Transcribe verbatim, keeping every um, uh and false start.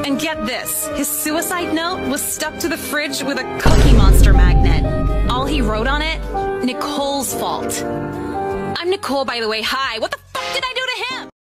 And get this, his suicide note was stuck to the fridge with a Cookie Monster magnet. All he wrote on it, Nicole's fault. I'm Nicole, by the way. Hi, what the fuck did I do to him?